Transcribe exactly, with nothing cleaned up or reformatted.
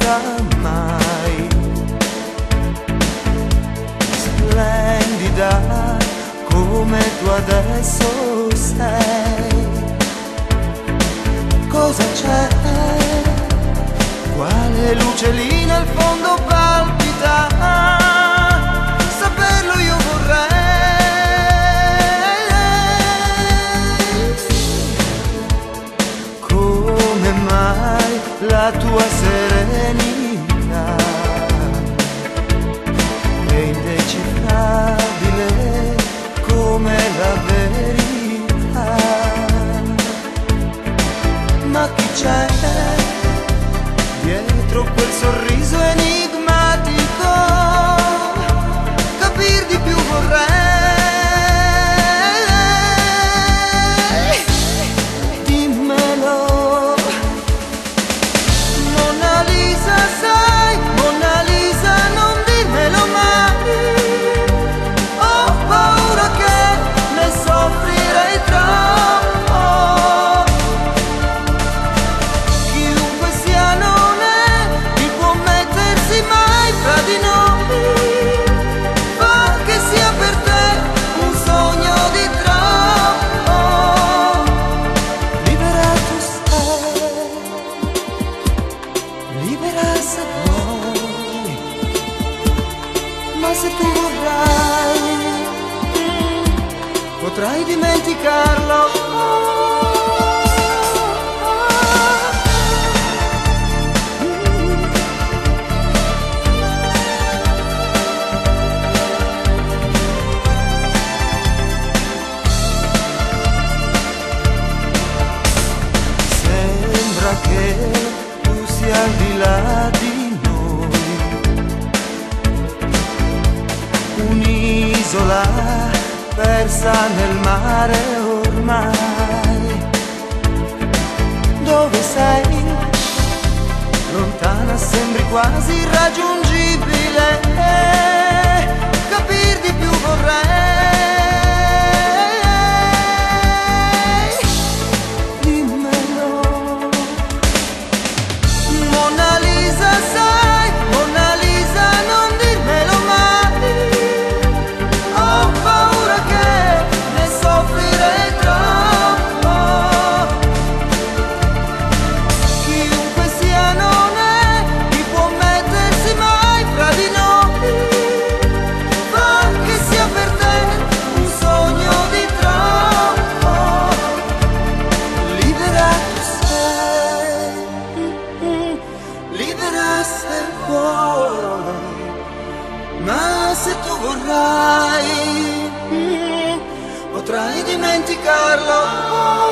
finirà mai. Splendida come tu adesso sei. Cosa c'è? Quale luce lì nel fondo palpita? Saperlo io vorrei. Come mai la tua serenità è indecifrabile come la verità? Ma chi c'è dietro quel sorriso enigmatico? Capir di più vorrei. Dimmelo. Mona Lisa, sai, Mona Lisa, non dirmelo mai. Ho paura che ne soffrirei troppo. Chiunque sia non è chi può mettersi mai fra di noi. Fa che sia per te un sogno di troppo. Libera tu sei, libera se vuoi, ma se tu vorrai potrai dimenticarlo. Sembra che tu sia al di là di noi, un'isola persa nel mare ormai. Dove sei? Lontana, sembri quasi irraggiungibile. Capir di più vorrei. Dimmelo. Mona Lisa, sai, Mona Lisa, non dirmelo mai. Ho paura che ne soffrirei troppo. Chiunque sia non è chi può mettersi mai fra di noi. Fa che sia per te un sogno di troppo. Libera tu sei, libera se vuoi, ma se tu vorrai potrai dimenticarlo.